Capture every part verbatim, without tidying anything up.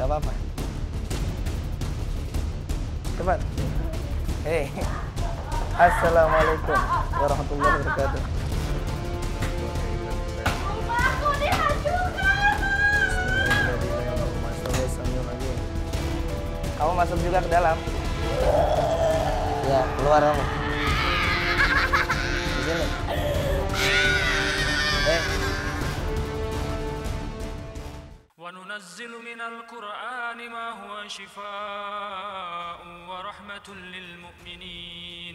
Gak apa-apa. Cepat. Hei. Assalamualaikum warahmatullahi wabarakatuh. Rumahku dihancurkan. Kamu masuk juga ke dalam. Ya, keluar kamu. Di sini. Eh. وننزل من القرآن ما هو شفاء ورحمة للمؤمنين.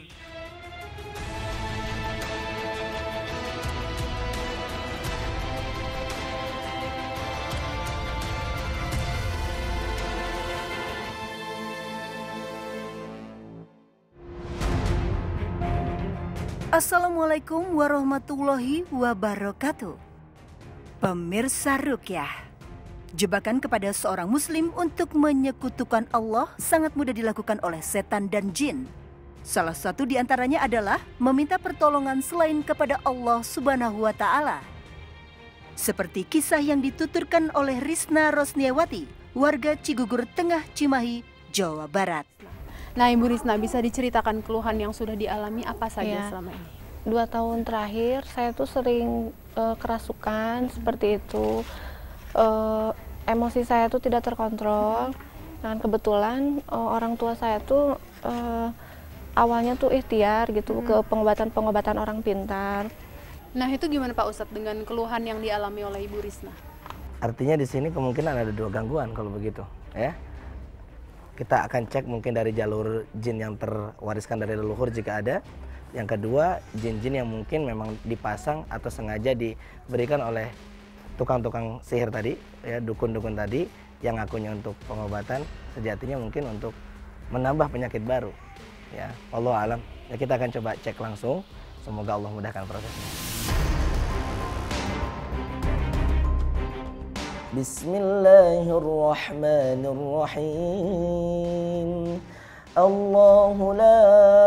Assalamualaikum warahmatullahi wabarakatuh. Pemirsa Ruqyah, jebakan kepada seorang muslim untuk menyekutukan Allah sangat mudah dilakukan oleh setan dan jin. Salah satu di antaranya adalah meminta pertolongan selain kepada Allah Subhanahu wa Ta'ala. Seperti kisah yang dituturkan oleh Risna Rosniawati, warga Cigugur Tengah, Cimahi, Jawa Barat. Nah, Ibu Risna, bisa diceritakan keluhan yang sudah dialami apa saja ya. selama ini? Dua tahun terakhir saya tuh sering uh, kerasukan seperti itu. Uh, emosi saya tuh tidak terkontrol. Dan kebetulan uh, orang tua saya tuh uh, awalnya tuh ikhtiar gitu hmm. ke pengobatan-pengobatan orang pintar. Nah, itu gimana Pak Ustadz dengan keluhan yang dialami oleh Ibu Risna? Artinya di sini kemungkinan ada dua gangguan kalau begitu, ya. Kita akan cek mungkin dari jalur jin yang terwariskan dari leluhur jika ada. Yang kedua, jin-jin yang mungkin memang dipasang atau sengaja diberikan oleh tukang-tukang sihir tadi, ya, dukun-dukun tadi, yang ngakunya untuk pengobatan, sejatinya mungkin untuk menambah penyakit baru. Ya, Allah alam. Ya, kita akan coba cek langsung. Semoga Allah mudahkan prosesnya. Bismillahirrahmanirrahim. Allahu la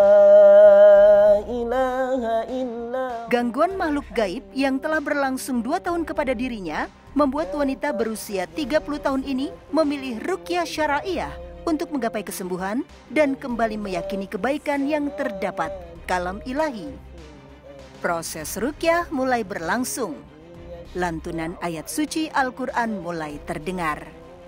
ilaha illa. Gangguan makhluk gaib yang telah berlangsung dua tahun kepada dirinya membuat wanita berusia tiga puluh tahun ini memilih ruqyah syara'iyah untuk menggapai kesembuhan dan kembali meyakini kebaikan yang terdapat kalam ilahi. Proses ruqyah mulai berlangsung. Lantunan ayat suci Al-Quran mulai terdengar.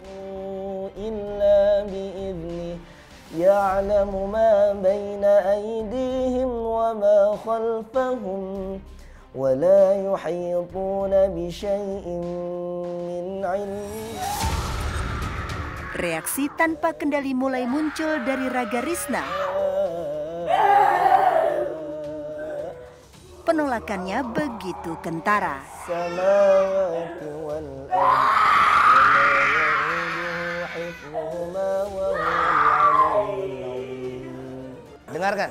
Illa bi'idnih ya'lamu ma baina aydihim wa ma khalfahum wa la yuhituna bi syai'in min 'ilmi. Reaksi tanpa kendali mulai muncul dari raga Risna. Penolakannya begitu kentara. Dengarkan.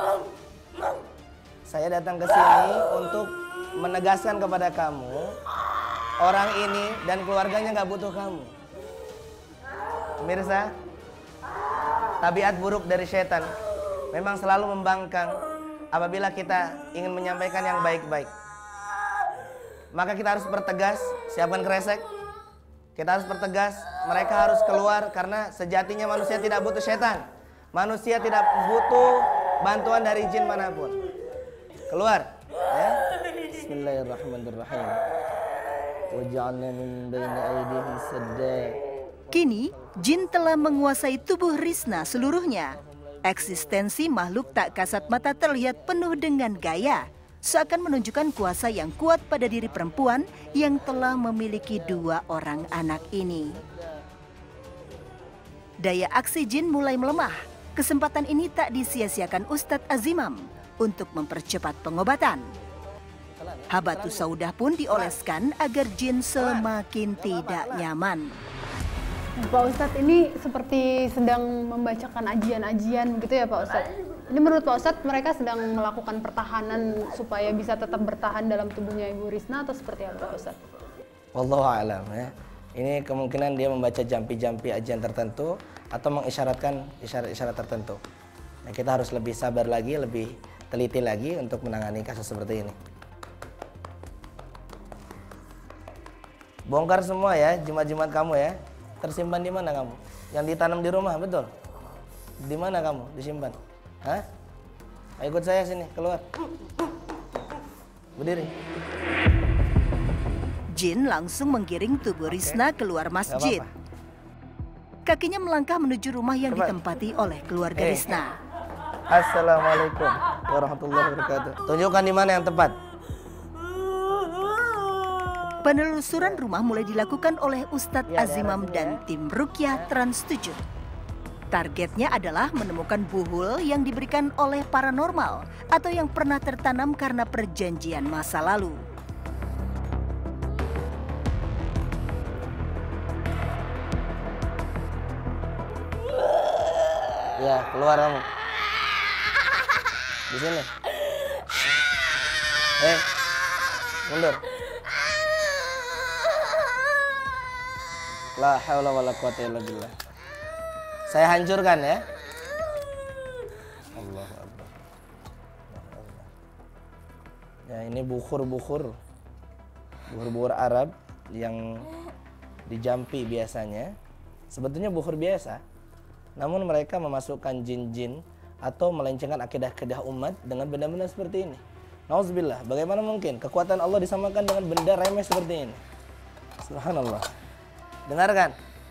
Saya datang ke sini untuk menegaskan kepada kamu, orang ini dan keluarganya nggak butuh kamu. Pemirsa, tabiat buruk dari setan memang selalu membangkang apabila kita ingin menyampaikan yang baik-baik. Maka kita harus bertegas, siapkan kresek. Kita harus bertegas, mereka harus keluar karena sejatinya manusia tidak butuh setan. Manusia tidak butuh bantuan dari jin manapun. Keluar, ya. Bismillahirrahmanirrahim. Waj'alna min baini aydihim sadda. Kini, jin telah menguasai tubuh Risna seluruhnya. Eksistensi makhluk tak kasat mata terlihat penuh dengan gaya, seakan menunjukkan kuasa yang kuat pada diri perempuan yang telah memiliki dua orang anak ini. Daya aksi jin mulai melemah. Kesempatan ini tak disia-siakan Ustadz Azimam untuk mempercepat pengobatan. Habatus saudah pun dioleskan agar jin semakin tidak nyaman. Pak Ustadz, ini seperti sedang membacakan ajian-ajian gitu ya Pak Ustadz. Ini menurut Pak Ustadz mereka sedang melakukan pertahanan supaya bisa tetap bertahan dalam tubuhnya Ibu Risna atau seperti apa Pak Ustadz? Wallahu a'lam, ya. Ini kemungkinan dia membaca jampi-jampi ajian tertentu atau mengisyaratkan isyarat-isyarat tertentu. Nah, kita harus lebih sabar lagi, lebih teliti lagi untuk menangani kasus seperti ini. Bongkar semua ya, jimat-jimat kamu ya. tersimpan di mana kamu? Yang ditanam di rumah, betul? Di mana kamu disimpan? Hah? Ayo ikut saya sini, keluar. Berdiri. Jin langsung menggiring tubuh Risna keluar masjid. Kakinya melangkah menuju rumah yang Cepat. ditempati oleh keluarga Eh. Risna. Assalamualaikum warahmatullahi wabarakatuh. Tunjukkan di mana yang tepat. Penelusuran rumah mulai dilakukan oleh Ustadz Ya, Azimam daerah sini dan ya. tim Rukyah Trans tujuh. Targetnya adalah menemukan buhul yang diberikan oleh paranormal atau yang pernah tertanam karena perjanjian masa lalu. Ya, keluar kamu. Di sini. Eh, mundur. La haula wala quwata illa billah. Saya hancurkan ya. Allahu Akbar. Ya, ini bukhur-bukhur. Bukhur-bukhur Arab yang di Jampi biasanya. Sebetulnya bukhur biasa. Namun mereka memasukkan jin-jin atau melencengkan akidah-akidah umat dengan benda-benda seperti ini. Nauzubillah, bagaimana mungkin kekuatan Allah disamakan dengan benda remeh seperti ini? Subhanallah. Dengarkan.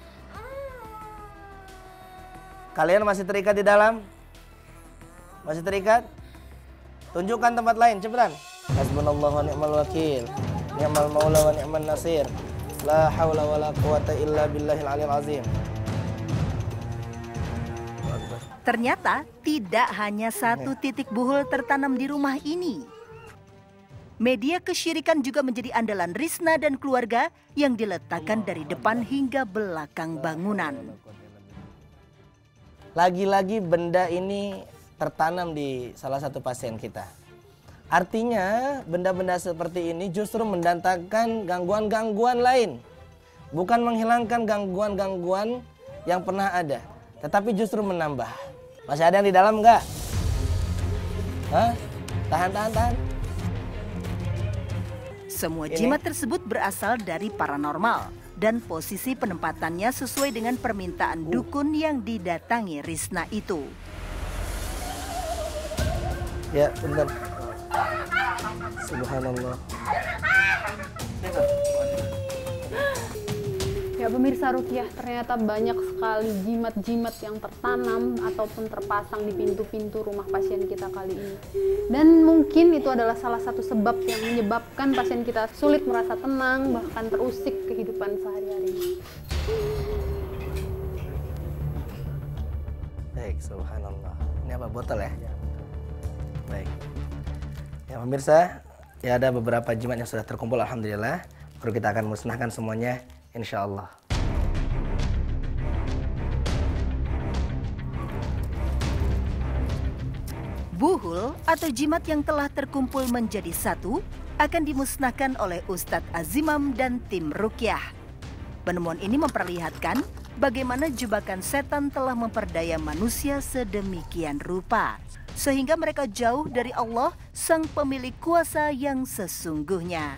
Kalian masih terikat di dalam? Masih terikat? Tunjukkan tempat lain, cepetan. Hasbunallahu wa ni'mal wakil. Ni'mal maula wa ni'man nasir. La haula wa la quwata illa billahil aliyil azim. Ternyata tidak hanya satu titik buhul tertanam di rumah ini. Media kesyirikan juga menjadi andalan Risna dan keluarga yang diletakkan dari depan hingga belakang bangunan. Lagi-lagi benda ini tertanam di salah satu pasien kita. Artinya benda-benda seperti ini justru mendatangkan gangguan-gangguan lain. Bukan menghilangkan gangguan-gangguan yang pernah ada, tetapi justru menambah. Masih ada yang di dalam enggak? Hah? Tahan, tahan, tahan. Semua Ini. jimat tersebut berasal dari paranormal dan posisi penempatannya sesuai dengan permintaan dukun yang didatangi Risna itu. Ya, benar. Subhanallah. Ya pemirsa Rukyah, ternyata banyak sekali jimat-jimat yang tertanam ataupun terpasang di pintu-pintu rumah pasien kita kali ini. Dan mungkin itu adalah salah satu sebab yang menyebabkan pasien kita sulit merasa tenang, bahkan terusik kehidupan sehari-hari. Baik, subhanallah. Ini apa, botol ya? Baik. Ya pemirsa, ya ada beberapa jimat yang sudah terkumpul, alhamdulillah. Baru kita akan musnahkan semuanya, insya Allah. Buhul atau jimat yang telah terkumpul menjadi satu akan dimusnahkan oleh Ustadz Azimam dan tim Rukyah. Penemuan ini memperlihatkan bagaimana jebakan setan telah memperdaya manusia sedemikian rupa, sehingga mereka jauh dari Allah, sang pemilik kuasa yang sesungguhnya.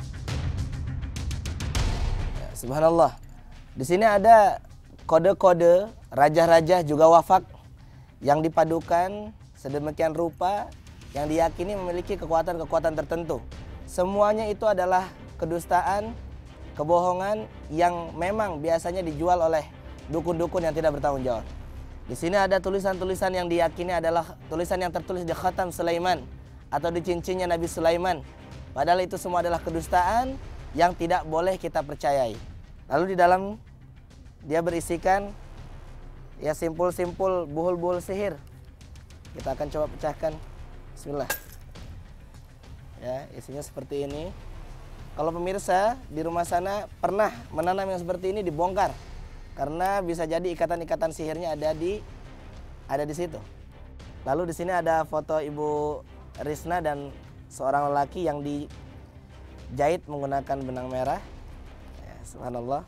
Subhanallah. Di sini ada kode-kode raja-raja juga wafak yang dipadukan sedemikian rupa yang diyakini memiliki kekuatan-kekuatan tertentu. Semuanya itu adalah kedustaan, kebohongan yang memang biasanya dijual oleh dukun-dukun yang tidak bertanggung jawab. Di sini ada tulisan-tulisan yang diyakini adalah tulisan yang tertulis di khatam Sulaiman atau di cincinnya Nabi Sulaiman. Padahal itu semua adalah kedustaan yang tidak boleh kita percayai. Lalu di dalam dia berisikan ya simpul-simpul buhul-buhul sihir. Kita akan coba pecahkan. Bismillah. Ya, isinya seperti ini. Kalau pemirsa di rumah sana pernah menanam yang seperti ini, dibongkar. Karena bisa jadi ikatan-ikatan sihirnya ada di ada di situ. Lalu di sini ada foto Ibu Risna dan seorang lelaki yang dijahit menggunakan benang merah. Ya, subhanallah.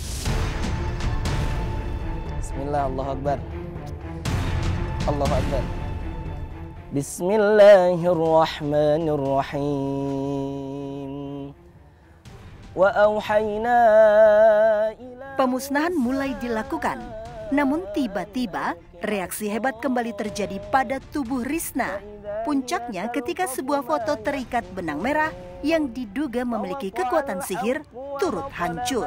Bismillah, Allahu Akbar. Allahu Akbar. Bismillahirrahmanirrahim. Wa auhayna ila Pemusnahan mulai dilakukan. Namun tiba-tiba reaksi hebat kembali terjadi pada tubuh Risna. Puncaknya ketika sebuah foto terikat benang merah yang diduga memiliki kekuatan sihir turut hancur.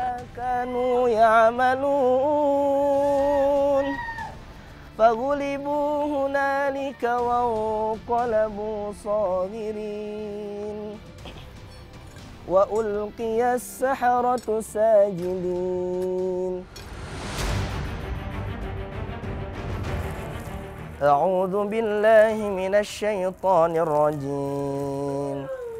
A'udzu billahi minasy syaithanir rajim.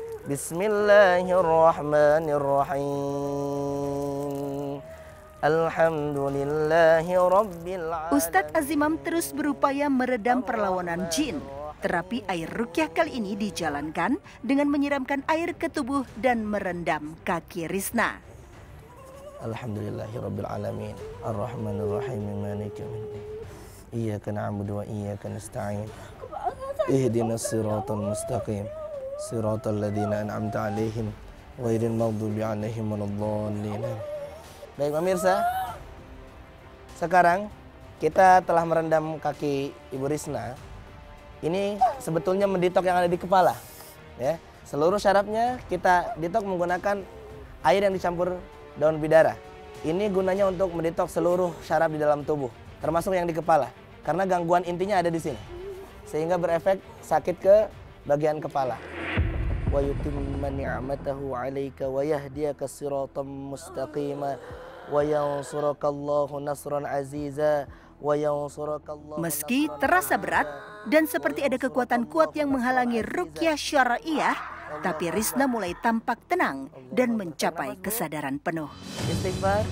Bismillahirrahmanirrahim. Alhamdulillahi rabbil alamin. Ustadz Azimam terus berupaya meredam perlawanan jin. Terapi air ruqyah kali ini dijalankan dengan menyiramkan air ke tubuh dan merendam kaki Risna. Alhamdulillahi rabbil alamin. Ar-Rahmanir Rahim. Maliki yaumiddin. Iyyaka na'budu wa iyyaka nasta'in. Ihdinas siratal mustaqim. Siratal ladzina an'amta 'alaihim ghairil maghdubi 'alaihim waladdallin. Baik pemirsa, sekarang kita telah merendam kaki Ibu Risna. Ini sebetulnya menditok yang ada di kepala, ya. Seluruh syarafnya kita ditok menggunakan air yang dicampur daun bidara. Ini gunanya untuk menditok seluruh syaraf di dalam tubuh, termasuk yang di kepala. Karena gangguan intinya ada di sini, sehingga berefek sakit ke bagian kepala. Wa yutimma ni'matahu 'alaika wa yahdiyaka siratan mustaqima wa yansurukallahu nasran 'aziza wa yansurukallahu. Meski terasa berat dan seperti ada kekuatan kuat yang menghalangi ruqyah syar'iyah, tapi Risna mulai tampak tenang dan mencapai kesadaran penuh. Istighfar.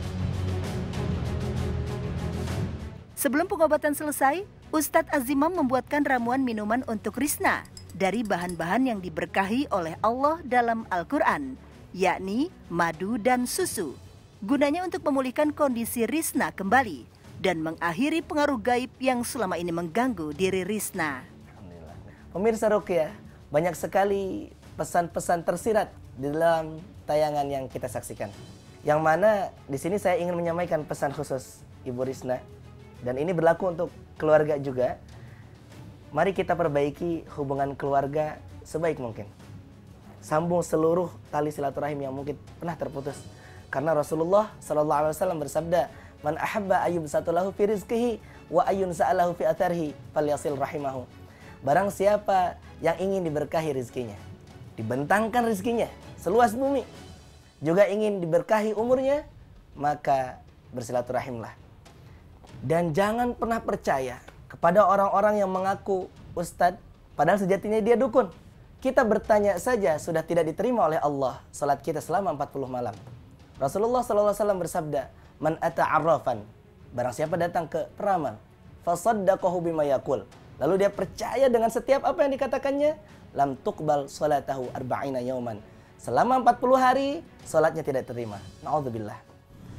Sebelum pengobatan selesai, Ustadz Azimam membuatkan ramuan minuman untuk Risna dari bahan-bahan yang diberkahi oleh Allah dalam Al-Quran, yakni madu dan susu. Gunanya untuk memulihkan kondisi Risna kembali dan mengakhiri pengaruh gaib yang selama ini mengganggu diri Risna. Pemirsa Ruqyah, banyak sekali pesan-pesan tersirat di dalam tayangan yang kita saksikan. Yang mana di sini saya ingin menyampaikan pesan khusus Ibu Risna. Dan ini berlaku untuk keluarga juga. Mari kita perbaiki hubungan keluarga sebaik mungkin. Sambung seluruh tali silaturahim yang mungkin pernah terputus. Karena Rasulullah Sallallahu Alaihi Wasallam bersabda, "Man ahabba ayyub satulahu fi rizqihi wa ayyun sa'alahu fi atharhi falyasil rahimahu." Barang siapa yang ingin diberkahi rizkinya, dibentangkan rizkinya seluas bumi, juga ingin diberkahi umurnya, maka bersilaturahimlah. Dan jangan pernah percaya kepada orang-orang yang mengaku ustadz, padahal sejatinya dia dukun. Kita bertanya saja sudah tidak diterima oleh Allah salat kita selama empat puluh malam. Rasulullah shallallahu alaihi wasallam bersabda, "Man ata arrafan," barang siapa datang ke peramal, "fasaddaqahu bima yaqul," lalu dia percaya dengan setiap apa yang dikatakannya, "lam tuqbal salatahu arba'ina yauman." Selama empat puluh hari salatnya tidak terima. Na'udzubillah.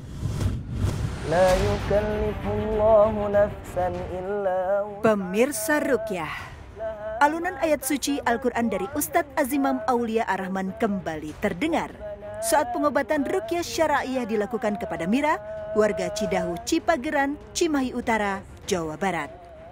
Pemirsa Ruqyah, alunan ayat suci Al-Quran dari Ustadz Azimam Aulia Ar-Rahman kembali terdengar saat pengobatan ruqyah syar'iyah dilakukan kepada Mira, warga Cidahu, Cipageran, Cimahi Utara, Jawa Barat.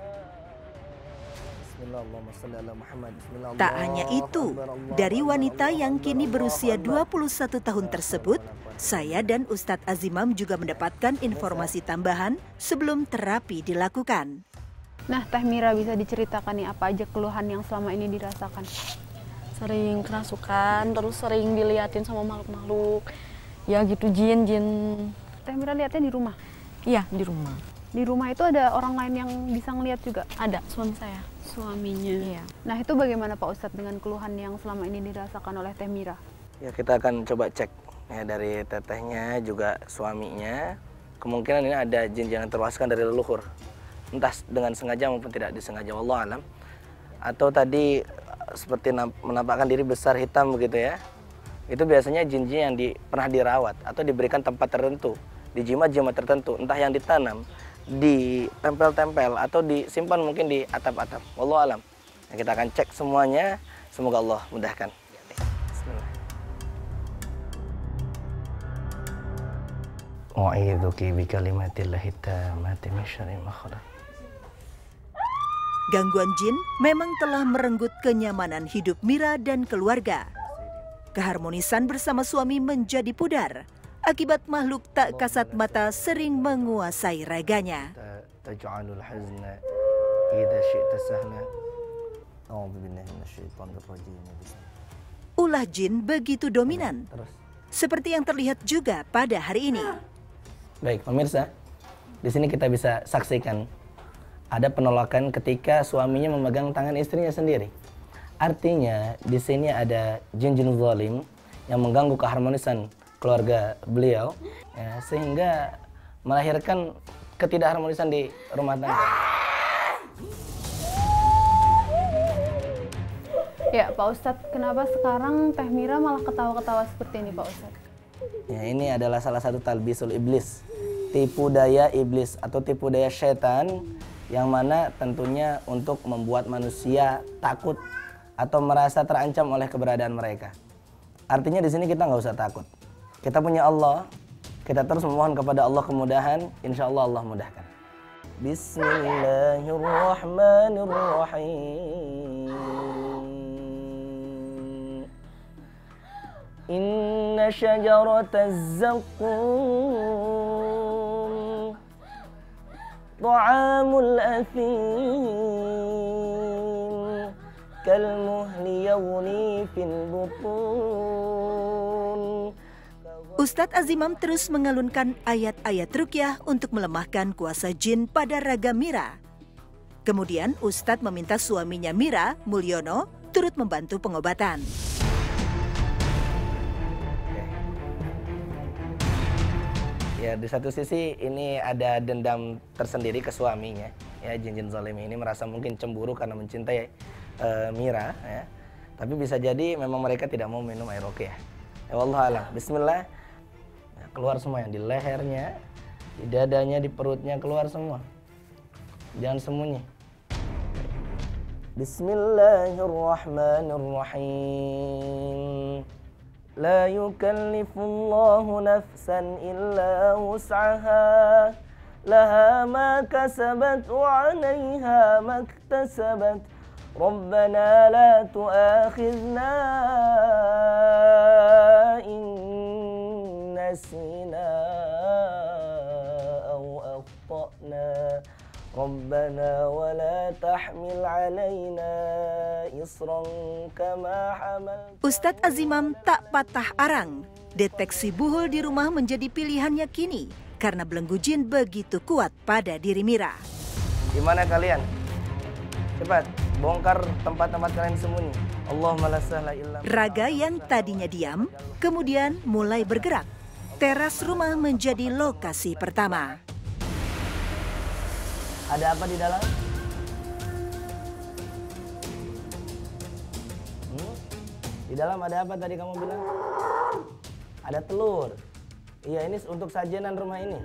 Tak hanya itu, dari wanita yang kini berusia dua puluh satu tahun tersebut, saya dan Ustadz Azimam juga mendapatkan informasi tambahan sebelum terapi dilakukan. Nah, Teh Mira bisa diceritakan nih apa aja keluhan yang selama ini dirasakan? Sering kerasukan, terus sering diliatin sama makhluk-makhluk. Ya gitu, jin-jin. Teh Mira lihatnya di rumah? Iya, di rumah. Di rumah itu ada orang lain yang bisa ngelihat juga? Ada, suami saya. Suaminya? Iya. Nah, itu bagaimana Pak Ustadz dengan keluhan yang selama ini dirasakan oleh Teh Mira? Ya, kita akan coba cek ya, dari tetehnya juga suaminya. Kemungkinan ini ada jin yang terwaskan dari leluhur. Entah dengan sengaja maupun tidak disengaja, wallahu alam. Atau tadi seperti menampakkan diri besar hitam begitu ya. Itu biasanya jin-jin yang di, pernah dirawat atau diberikan tempat tertentu, di jimat-jimat tertentu, entah yang ditanam, ditempel-tempel atau disimpan mungkin di atap-atap. Wallahu alam. Nah, kita akan cek semuanya. Semoga Allah mudahkan. Bismillah. Wa'idzuki bikalimatillahi tammati min syarri ma khalaq. Gangguan jin memang telah merenggut kenyamanan hidup Mira dan keluarga. Keharmonisan bersama suami menjadi pudar akibat makhluk tak kasat mata sering menguasai raganya. Taj'alul hazna idza syi'ta sahna. A'udzu billahi minasyaitonir rajim. Ulah jin begitu dominan, Terus. seperti yang terlihat juga pada hari ini. Baik, pemirsa, di sini kita bisa saksikan ada penolakan ketika suaminya memegang tangan istrinya sendiri. Artinya di sini ada jin-jin zalim yang mengganggu keharmonisan keluarga beliau, ya, sehingga melahirkan ketidakharmonisan di rumah tangga. Ya, Pak Ustadz, kenapa sekarang Teh Mira malah ketawa-ketawa seperti ini, Pak Ustadz? Ya, ini adalah salah satu talbisul iblis, tipu daya iblis atau tipu daya setan, yang mana tentunya untuk membuat manusia takut atau merasa terancam oleh keberadaan mereka. Artinya di sini kita nggak usah takut. Kita punya Allah, kita terus memohon kepada Allah kemudahan, insya Allah Allah mudahkan. Bismillahirrahmanirrahim. Inna syajarataz zaqqum ta'amul athim kalmuhli yaghli fil butun. Ustadz Azimam terus mengalunkan ayat-ayat ruqyah untuk melemahkan kuasa jin pada raga Mira. Kemudian Ustadz meminta suaminya Mira, Mulyono, turut membantu pengobatan. Ya, di satu sisi ini ada dendam tersendiri ke suaminya. Ya, jin-jin zalim ini merasa mungkin cemburu karena mencintai uh, Mira. Ya. Tapi bisa jadi memang mereka tidak mau minum air ruqyah. Ya, wallahualam. Bismillah. Nah, keluar semua yang di lehernya, di dadanya, di perutnya, keluar semua. Jangan sembunyi. Bismillahirrahmanirrahim. La yukallifullahu nafsan illa wus'aha laha ma kasabat wa 'alayha ma iktasabat. Rabbana la tu'akhidna in nasina aw akhtana. Rabbana wa la tahmil 'alaina isran kama hamal. Ustadz Azimam tak patah arang. Deteksi buhul di rumah menjadi pilihannya kini karena belenggu jin begitu kuat pada diri Mira. Di mana kalian? Cepat, bongkar tempat-tempat kalian sembunyi. Allahumma la sahla illa ma. Raga yang tadinya diam, kemudian mulai bergerak. Teras rumah menjadi lokasi pertama. Ada apa di dalam? Hmm? Di dalam ada apa tadi kamu bilang? Ada telur. Iya, ini untuk sajenan rumah ini.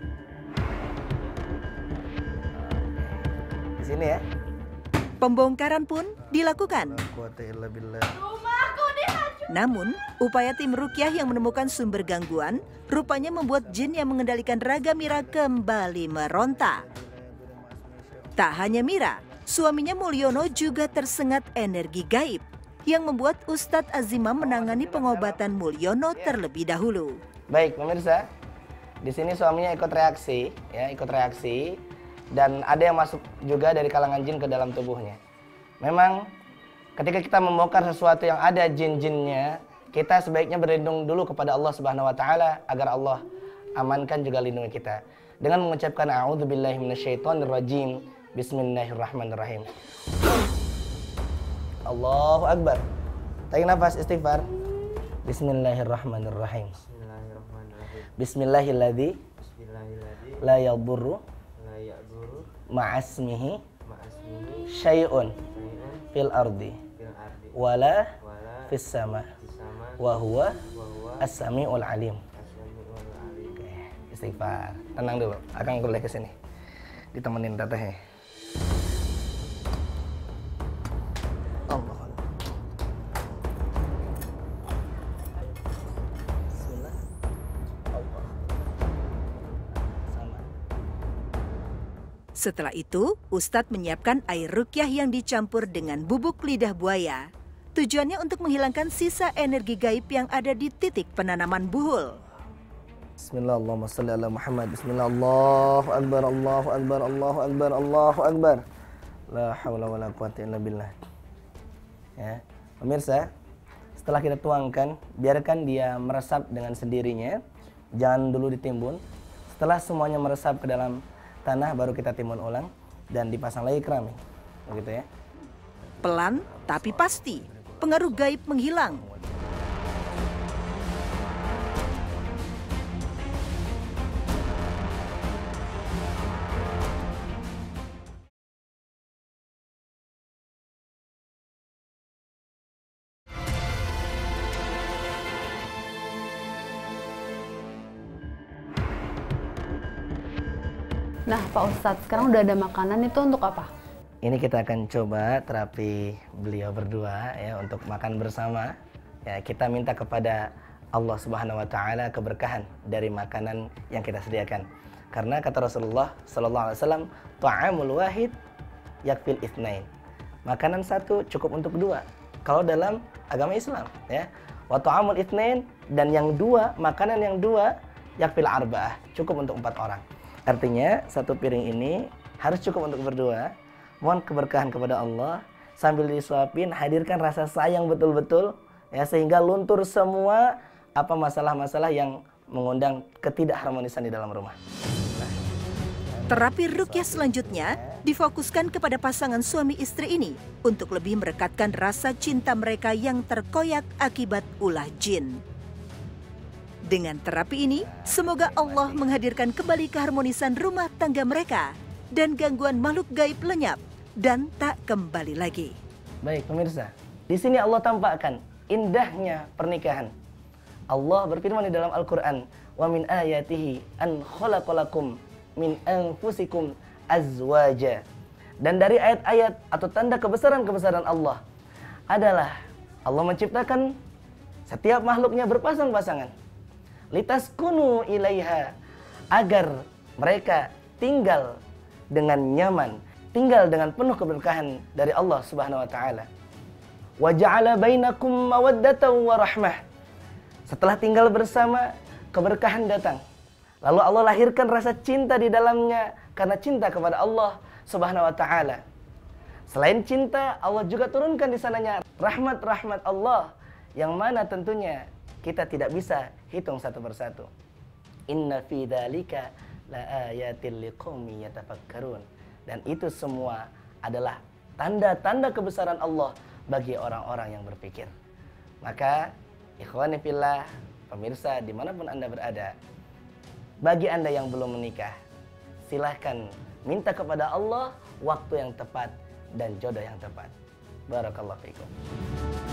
Di sini ya. Pembongkaran pun dilakukan. Rumahku dihancurkan. Namun, upaya tim ruqyah yang menemukan sumber gangguan rupanya membuat jin yang mengendalikan raga Mira kembali meronta. Tak hanya Mira, suaminya Mulyono juga tersengat energi gaib yang membuat Ustadz Azimam menangani pengobatan Mulyono terlebih dahulu. Baik, pemirsa. Di sini suaminya ikut reaksi, ya, ikut reaksi, dan ada yang masuk juga dari kalangan jin ke dalam tubuhnya. Memang ketika kita membongkar sesuatu yang ada jin-jinnya, kita sebaiknya berlindung dulu kepada Allah Subhanahu wa taala agar Allah amankan juga lindungi kita. Dengan mengucapkan a'udzubillahi minasyaitonirrajim. Bismillahirrahmanirrahim. Allahu Akbar. Tarik nafas istighfar. Bismillahirrahmanirrahim. Bismillahilladzi la yadurru ma'asmihi syai'un fil ardi wala fis sama wa huwa as-sami'ul alim. Oke, istighfar. Tenang dulu. Akang boleh ke sini. Ditemenin tetehnya. Allah. Bismillah. Allah. Setelah itu, Ustadz menyiapkan air ruqyah yang dicampur dengan bubuk lidah buaya. Tujuannya untuk menghilangkan sisa energi gaib yang ada di titik penanaman buhul. Bismillah, Allahumma salli ala Muhammad. Bismillah, Allahu Akbar, Allahu Akbar, Allahu Akbar, Allahu Akbar. La hawla wa la quwata illa billah. Ya, pemirsa, setelah kita tuangkan, biarkan dia meresap dengan sendirinya. Jangan dulu ditimbun. Setelah semuanya meresap ke dalam tanah, baru kita timbun ulang dan dipasang lagi keramik. Begitu ya. Pelan tapi pasti, pengaruh gaib menghilang. Nah, Pak Ustadz, sekarang udah ada makanan itu untuk apa? Ini kita akan coba terapi beliau berdua ya untuk makan bersama. Ya, kita minta kepada Allah Subhanahu wa taala keberkahan dari makanan yang kita sediakan. Karena kata Rasulullah sallallahu alaihi wasallam, ta'amul wahid yakfil itsnain. Makanan satu cukup untuk dua. Kalau dalam agama Islam ya. Wa ta'amul itsnain, dan yang dua, makanan yang dua yakfil arba'ah, cukup untuk empat orang. Artinya satu piring ini harus cukup untuk berdua. Mohon keberkahan kepada Allah, sambil disuapin hadirkan rasa sayang betul-betul ya, sehingga luntur semua apa masalah-masalah yang mengundang ketidakharmonisan di dalam rumah. Nah. Terapi ruqyah selanjutnya difokuskan kepada pasangan suami istri ini untuk lebih merekatkan rasa cinta mereka yang terkoyak akibat ulah jin. Dengan terapi ini, semoga Allah menghadirkan kembali keharmonisan rumah tangga mereka dan gangguan makhluk gaib lenyap dan tak kembali lagi. Baik pemirsa, di sini Allah tampakkan indahnya pernikahan. Allah berfirman di dalam Al-Quran, wa min ayatihi an khalaqalakum min anfusikum azwaja. Dan dari ayat-ayat atau tanda kebesaran-kebesaran Allah adalah Allah menciptakan setiap makhluknya berpasang-pasangan. Litaskunu ilaiha, agar mereka tinggal dengan nyaman, tinggal dengan penuh keberkahan dari Allah Subhanahu wa taala. Wa ja'ala bainakum mawaddatan wa rahmah. Setelah tinggal bersama, keberkahan datang. Lalu Allah lahirkan rasa cinta di dalamnya karena cinta kepada Allah Subhanahu wa taala. Selain cinta, Allah juga turunkan di sananya rahmat-rahmat Allah yang mana tentunya kita tidak bisa hitung satu persatu. Inna fi dzalika laayatil liqaumin yatafakkarun. Dan itu semua adalah tanda-tanda kebesaran Allah bagi orang-orang yang berpikir. Maka ikhwani fillah, pemirsa dimanapun Anda berada, bagi Anda yang belum menikah, silahkan minta kepada Allah waktu yang tepat dan jodoh yang tepat. Barakallahu fiikum.